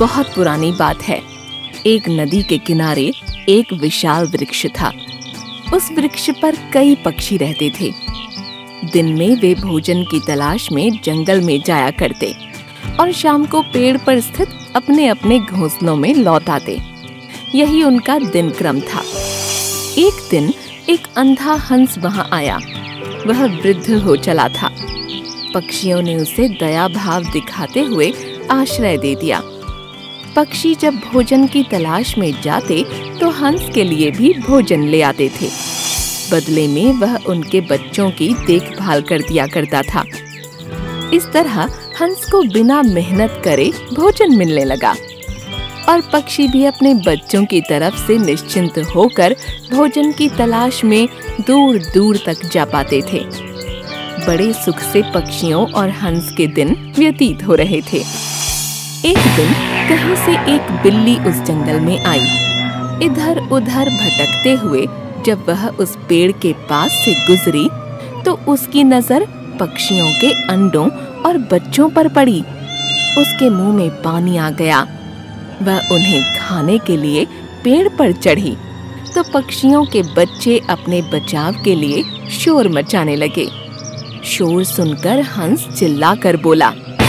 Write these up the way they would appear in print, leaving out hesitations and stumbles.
बहुत पुरानी बात है। एक नदी के किनारे एक विशाल वृक्ष था। उस वृक्ष पर कई पक्षी रहते थे। दिन में वे भोजन की तलाश में जंगल में जाया करते और शाम को पेड़ पर स्थित अपने अपने घोंसलों में लौट आते। यही उनका दिन क्रम था। एक दिन एक अंधा हंस वहां आया। वह वृद्ध हो चला था। पक्षियों ने उसे दया भाव दिखाते हुए आश्रय दे दिया। पक्षी जब भोजन की तलाश में जाते तो हंस के लिए भी भोजन ले आते थे। बदले में वह उनके बच्चों की देखभाल कर दिया करता था। इस तरह हंस को बिना मेहनत करे भोजन मिलने लगा और पक्षी भी अपने बच्चों की तरफ से निश्चिंत होकर भोजन की तलाश में दूर दूर तक जा पाते थे। बड़े सुख से पक्षियों और हंस के दिन व्यतीत हो रहे थे। एक दिन कहीं से एक बिल्ली उस जंगल में आई। इधर उधर भटकते हुए जब वह उस पेड़ के पास से गुजरी तो उसकी नजर पक्षियों के अंडों और बच्चों पर पड़ी। उसके मुंह में पानी आ गया। वह उन्हें खाने के लिए पेड़ पर चढ़ी तो पक्षियों के बच्चे अपने बचाव के लिए शोर मचाने लगे। शोर सुनकर हंस चिल्लाकर बोला,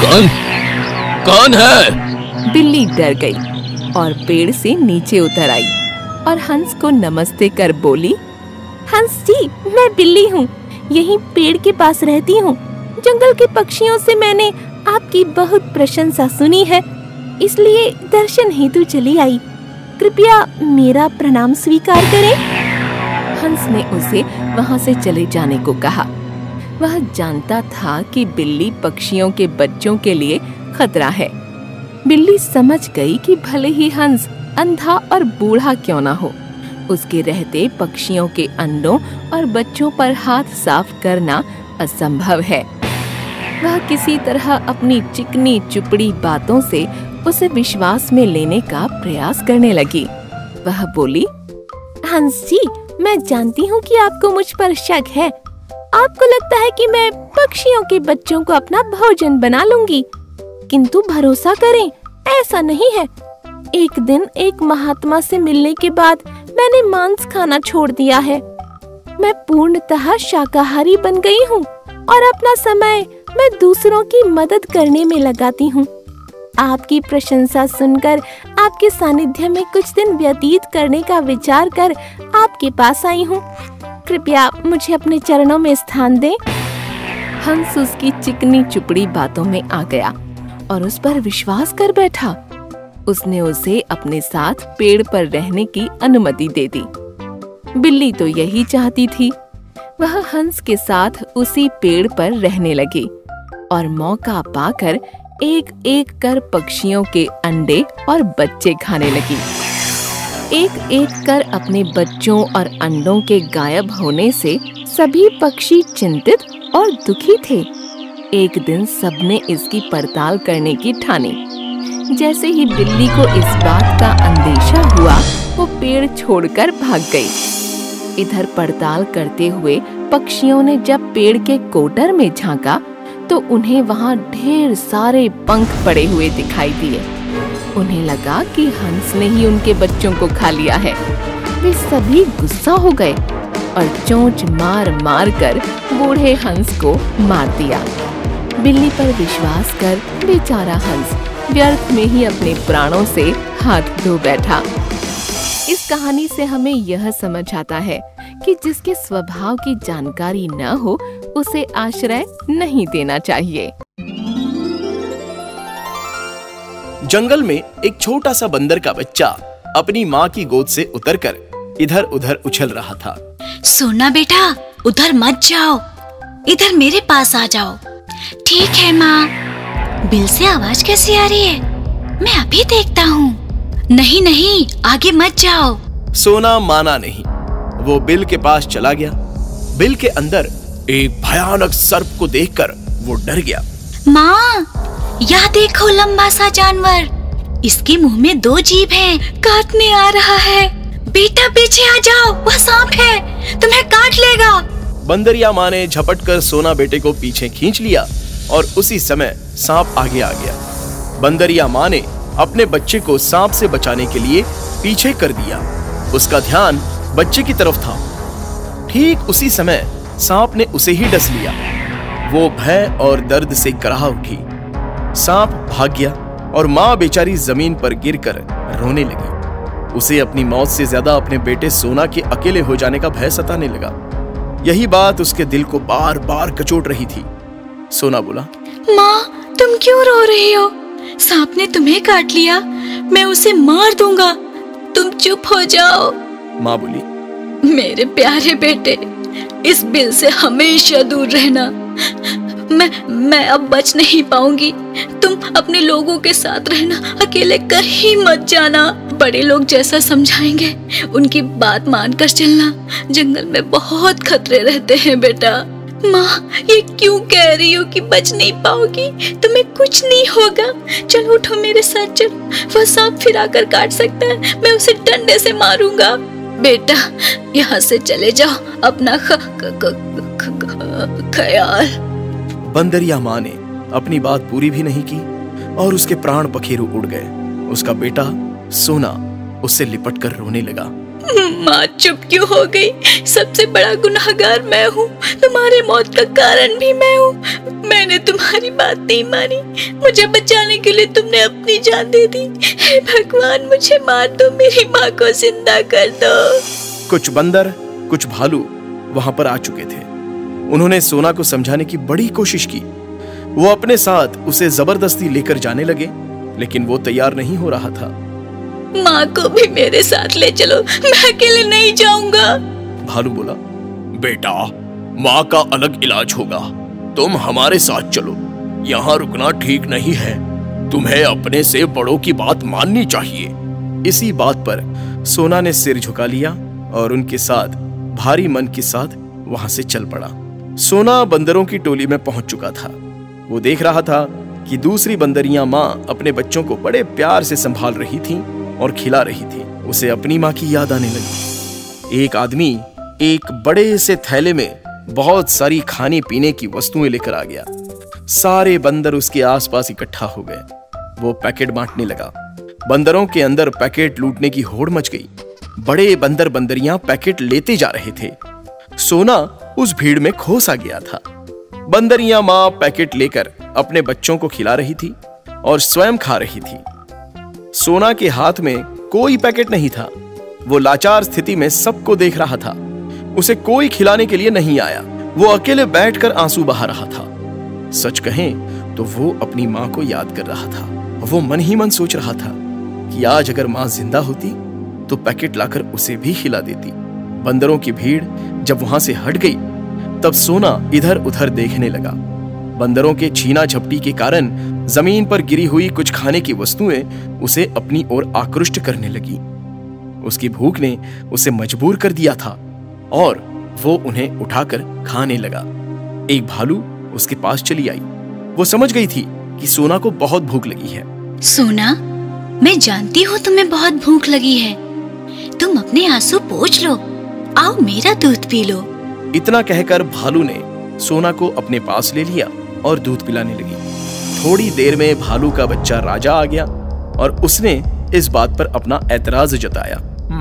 कौन है? बिल्ली डर गई और पेड़ से नीचे उतर आई और हंस को नमस्ते कर बोली, हंस जी, मैं बिल्ली हूँ, यहीं पेड़ के पास रहती हूँ। जंगल के पक्षियों से मैंने आपकी बहुत प्रशंसा सुनी है, इसलिए दर्शन हेतु चली आई। कृपया मेरा प्रणाम स्वीकार करें। हंस ने उसे वहाँ से चले जाने को कहा। वह जानता था कि बिल्ली पक्षियों के बच्चों के लिए खतरा है। बिल्ली समझ गई कि भले ही हंस अंधा और बूढ़ा क्यों ना हो, उसके रहते पक्षियों के अंडों और बच्चों पर हाथ साफ करना असंभव है। वह किसी तरह अपनी चिकनी चुपड़ी बातों से उसे विश्वास में लेने का प्रयास करने लगी। वह बोली, हंस जी, मैं जानती हूँ कि आपको मुझ पर शक है। आपको लगता है कि मैं पक्षियों के बच्चों को अपना भोजन बना लूंगी, किंतु भरोसा करें, ऐसा नहीं है। एक दिन एक महात्मा से मिलने के बाद मैंने मांस खाना छोड़ दिया है। मैं पूर्णतः शाकाहारी बन गई हूँ और अपना समय मैं दूसरों की मदद करने में लगाती हूँ। आपकी प्रशंसा सुनकर आपके सानिध्य में कुछ दिन व्यतीत करने का विचार कर आपके पास आई हूँ। कृपया मुझे अपने चरणों में स्थान दें। हंस उसकी चिकनी चुपड़ी बातों में आ गया और उस पर विश्वास कर बैठा। उसने उसे अपने साथ पेड़ पर रहने की अनुमति दे दी। बिल्ली तो यही चाहती थी। वह हंस के साथ उसी पेड़ पर रहने लगी और मौका पाकर एक एक कर पक्षियों के अंडे और बच्चे खाने लगी। एक एक कर अपने बच्चों और अंडों के गायब होने से सभी पक्षी चिंतित और दुखी थे। एक दिन सबने इसकी पड़ताल करने की ठानी। जैसे ही बिल्ली को इस बात का अंदेशा हुआ, वो पेड़ छोड़कर भाग गई। इधर पड़ताल करते हुए पक्षियों ने जब पेड़ के कोटर में झांका तो उन्हें वहाँ ढेर सारे पंख पड़े हुए दिखाई दिए। उन्हें लगा कि हंस ने ही उनके बच्चों को खा लिया है। वे सभी गुस्सा हो गए और चोंच मार मार कर बूढ़े हंस को मार दिया। बिल्ली पर विश्वास कर बेचारा हंस व्यर्थ में ही अपने प्राणों से हाथ धो बैठा। इस कहानी से हमें यह समझ आता है कि जिसके स्वभाव की जानकारी न हो उसे आश्रय नहीं देना चाहिए। जंगल में एक छोटा सा बंदर का बच्चा अपनी माँ की गोद से उतरकर इधर उधर उछल रहा था। सोना बेटा, उधर मत जाओ, इधर मेरे पास आ जाओ। ठीक है माँ। बिल से आवाज कैसी आ रही है? मैं अभी देखता हूँ। नहीं नहीं, आगे मत जाओ। सोना माना नहीं। वो बिल के पास चला गया। बिल के अंदर एक भयानक सर्प को देखकर वो डर गया। माँ, यह देखो लंबा सा जानवर। इसके मुंह में 2 जीभ हैं, काटने आ रहा है। बेटा पीछे आ जाओ, वह सांप है, तुम्हें काट लेगा। बंदरिया माँ ने झपट कर सोना बेटे को पीछे खींच लिया और उसी समय सांप आगे आ गया। बंदरिया माँ ने अपने बच्चे को सांप से बचाने के लिए पीछे कर दिया। उसका ध्यान बच्चे की तरफ था। ठीक उसी समय सांप ने उसे ही डस लिया। वो भय और दर्द से कराह उठी। सांप भाग गया और माँ बेचारी जमीन पर गिरकर रोने लगी। उसे अपनी मौत से ज्यादा अपने बेटे सोना के अकेले हो जाने का भय सताने लगा। यही बात उसके दिल को बार बार कचोट रही थी। सोना बोला, माँ तुम क्यों रो रही हो? सांप ने तुम्हें काट लिया, मैं उसे मार दूंगा, तुम चुप हो जाओ। माँ बोली, मेरे प्यारे बेटे, इस बिल से हमेशा दूर रहना। मैं अब बच नहीं पाऊंगी। तुम अपने लोगों के साथ रहना, अकेले कहीं मत जाना। बड़े लोग जैसा समझाएंगे उनकी बात मानकर चलना। जंगल में बहुत खतरे रहते हैं बेटा। माँ ये क्यों कह रही हो कि बच नहीं पाओगी? तुम्हें कुछ नहीं होगा। चलो उठो मेरे साथ चलो। वह सांप फिर आकर काट सकता है, मैं उसे डंडे से मारूंगा। बेटा यहाँ से चले जाओ, अपना ख्याल। बंदरिया माँ ने अपनी बात पूरी भी नहीं की और उसके प्राण पखेरु उड़ गए। उसका बेटा सोना उससे लिपट कर रोने लगा। माँ चुप क्यों हो गई? सबसे बड़ा गुनाहगार मैं हूँ, तुम्हारे मौत का कारण भी मैं हूँ। मैंने तुम्हारी बात नहीं मानी, मुझे बचाने के लिए तुमने अपनी जान दे दी। हे भगवान मुझे मार दो, मेरी माँ को जिंदा कर दो। कुछ बंदर कुछ भालू वहां पर आ चुके थे। उन्होंने सोना को समझाने की बड़ी कोशिश की। वो अपने साथ उसे जबरदस्ती लेकर जाने लगे, लेकिन वो तैयार नहीं हो रहा था। माँ को भी मेरे साथ ले चलो, मैं अकेले नहीं जाऊंगा। भालू बोला, बेटा माँ का अलग इलाज होगा, तुम हमारे साथ चलो। यहाँ रुकना ठीक नहीं है, तुम्हें अपने से बड़ों की बात माननी चाहिए। इसी बात पर सोना ने सिर झुका लिया और उनके साथ भारी मन के साथ वहां से चल पड़ा। सोना बंदरों की टोली में पहुंच चुका था। वो देख रहा था कि दूसरी बंदरियां माँ अपने बच्चों को बड़े प्यार से संभाल रही थीं और खिला रही थी। उसे अपनी माँ की याद आने लगी। एक आदमी एक बड़े से थैले में बहुत सारी खाने पीने की वस्तुएं लेकर आ गया। सारे बंदर उसके आसपास इकट्ठा हो गए। वो पैकेट बांटने लगा। बंदरों के अंदर पैकेट लूटने की होड़ मच गई। बड़े बंदर बंदरियां पैकेट लेते जा रहे थे। सोना उस भीड़ में खो सा गया था। बंदरियां माँ पैकेट लेकर अपने बच्चों को खिला रही थी और स्वयं खा रही थी। सोना के हाथ में कोई पैकेट नहीं था। वो लाचार स्थिति में सबको देख रहा था। उसे कोई खिलाने के लिए नहीं आया। वो अकेले बैठकर आंसू बहा रहा था। सच कहें तो वो अपनी माँ को याद कर रहा था। वो मन ही मन सोच रहा था कि आज अगर माँ जिंदा होती तो पैकेट लाकर उसे भी खिला देती। बंदरों की भीड़ जब वहां से हट गई तब सोना इधर उधर देखने लगा। बंदरों के छीना झपटी के कारण जमीन पर गिरी हुई कुछ खाने की वस्तुएं उसे अपनी ओर आकृष्ट करने लगी। उसकी भूख ने उसे मजबूर कर दिया था और वो उन्हें उठाकर खाने लगा। एक भालू उसके पास चली आई। वो समझ गई थी कि सोना को बहुत भूख लगी है। सोना, मैं जानती हूँ तुम्हें बहुत भूख लगी है। तुम अपने आंसू पोंछ लो, आओ मेरा दूध पी लो। इतना कहकर भालू ने सोना को अपने पास ले लिया और दूध पिलाने लगी। थोड़ी देर में भालू का बच्चा राजा आ गया और उसने इस बात पर अपना ऐतराज जताया।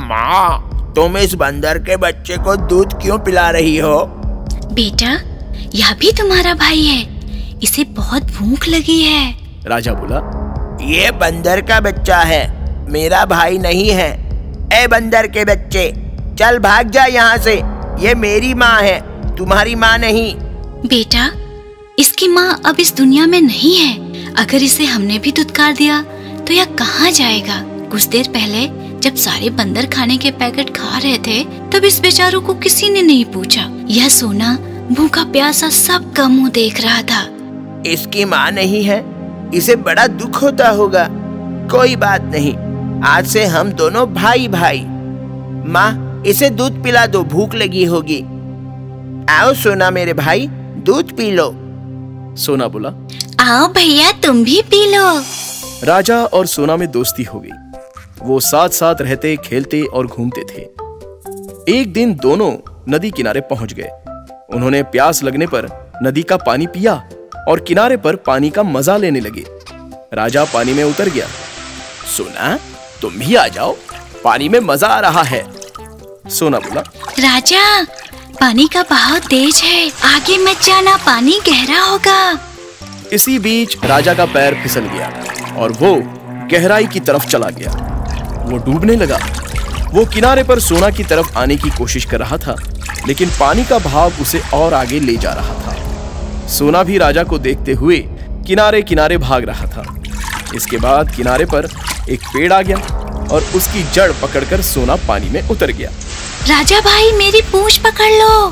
माँ, तुम इस बंदर के बच्चे को दूध क्यों पिला रही हो? बेटा, यह भी तुम्हारा भाई है, इसे बहुत भूख लगी है। राजा बोला, ये बंदर का बच्चा है, मेरा भाई नहीं है। ए बंदर के बच्चे, चल भाग जा यहाँ से। ये मेरी माँ है, तुम्हारी माँ नहीं। बेटा, इसकी माँ अब इस दुनिया में नहीं है। अगर इसे हमने भी दुत्कार दिया तो यह कहाँ जाएगा? कुछ देर पहले जब सारे बंदर खाने के पैकेट खा रहे थे तब इस बेचारों को किसी ने नहीं पूछा। यह सोना भूखा प्यासा सबका मुंह देख रहा था। इसकी माँ नहीं है, इसे बड़ा दुख होता होगा। कोई बात नहीं, आज से हम दोनों भाई भाई। माँ, इसे दूध पिला दो, भूख लगी होगी। आओ सोना मेरे भाई, दूध पी लो। सोना बोला, आओ भैया तुम भी पी लो। राजा और सोना में दोस्ती हो गई। वो साथ साथ रहते, खेलते और घूमते थे। एक दिन दोनों नदी किनारे पहुंच गए। उन्होंने प्यास लगने पर नदी का पानी पिया और किनारे पर पानी का मजा लेने लगे। राजा पानी में उतर गया सोना, तुम भी आ जाओ, पानी में मजा आ रहा है। सोना बोला, राजा, पानी का बहाव तेज है, आगे मत जाना, पानी गहरा होगा। इसी बीच राजा का पैर फिसल गया और वो गहराई की तरफ चला गया। वो डूबने लगा। वो किनारे पर सोना की तरफ आने की कोशिश कर रहा था, लेकिन पानी का बहाव उसे और आगे ले जा रहा था। सोना भी राजा को देखते हुए किनारे किनारे भाग रहा था। इसके बाद किनारे पर एक पेड़ आ गया और उसकी जड़ पकड़कर सोना पानी में उतर गया। राजा भाई, मेरी पूंछ पकड़ लो।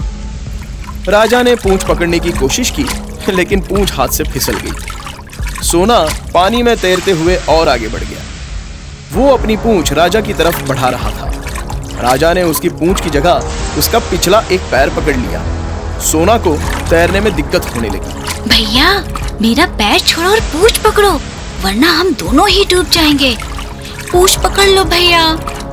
राजा ने पूंछ पकड़ने की कोशिश की, लेकिन पूंछ हाथ से फिसल गई। सोना पानी में तैरते हुए और आगे बढ़ गया। वो अपनी पूंछ राजा की तरफ बढ़ा रहा था। राजा ने उसकी पूंछ की जगह उसका पिछला एक पैर पकड़ लिया। सोना को तैरने में दिक्कत होने लगी। भैया, मेरा पैर छोड़ो और पूंछ पकड़ो, वरना हम दोनों ही डूब जाएंगे। पूंछ पकड़ लो भैया।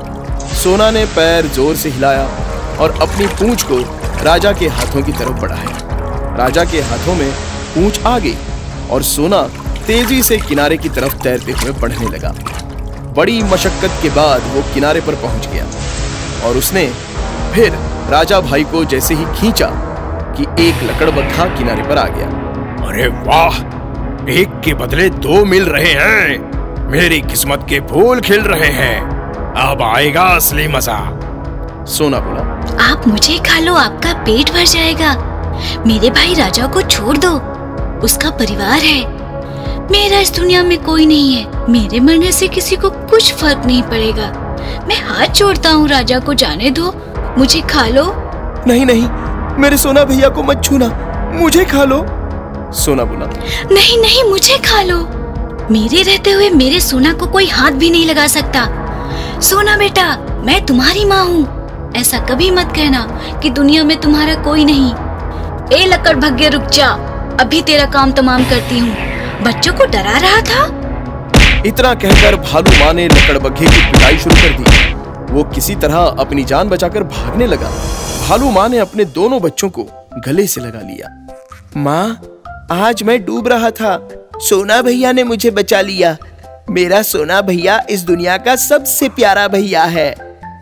सोना ने पैर जोर से हिलाया और अपनी पूंछ को राजा के हाथों की तरफ बढ़ाया। राजा के हाथों में पूंछ आ गई और सोना तेजी से किनारे की तरफ तैरते हुए बढ़ने लगा। बड़ी मशक्कत के बाद वो किनारे पर पहुंच गया और उसने फिर राजा भाई को जैसे ही खींचा कि एक लकड़बग्घा किनारे पर आ गया। अरे वाह, एक के बदले दो मिल रहे हैं। मेरी किस्मत के फूल खिल रहे हैं। अब आएगा असली मजा। सोना बोला, आप मुझे खा लो, आपका पेट भर जाएगा। मेरे भाई राजा को छोड़ दो, उसका परिवार है। मेरा इस दुनिया में कोई नहीं है। मेरे मरने से किसी को कुछ फर्क नहीं पड़ेगा। मैं हाथ जोड़ता हूँ, राजा को जाने दो, मुझे खा लो। नहीं नहीं, मेरे सोना भैया को मत छूना, मुझे खा लो। सोना बोला, नहीं नहीं, मुझे खा लो। मेरे रहते हुए मेरे सोना को कोई हाथ भी नहीं लगा सकता। सोना बेटा, मैं तुम्हारी माँ हूँ। ऐसा कभी मत कहना कि दुनिया में तुम्हारा कोई नहीं। ए लकड़बग्घे, रुक जा, अभी तेरा काम तमाम करती हूँ। बच्चों को डरा रहा था। इतना कहकर भालू माँ ने लकड़बग्घे की पिटाई शुरू कर दी। वो किसी तरह अपनी जान बचाकर भागने लगा। भालू माँ ने अपने दोनों बच्चों को गले से लगा लिया। माँ, आज मैं डूब रहा था, सोना भैया ने मुझे बचा लिया। मेरा सोना भैया इस दुनिया का सबसे प्यारा भैया है।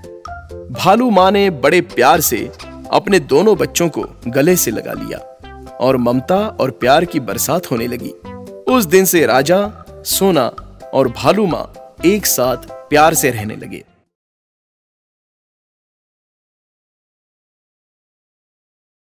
भालू माँ ने बड़े प्यार से अपने दोनों बच्चों को गले से लगा लिया और ममता और प्यार की बरसात होने लगी। उस दिन से राजा, सोना और भालू माँ एक साथ प्यार से रहने लगे।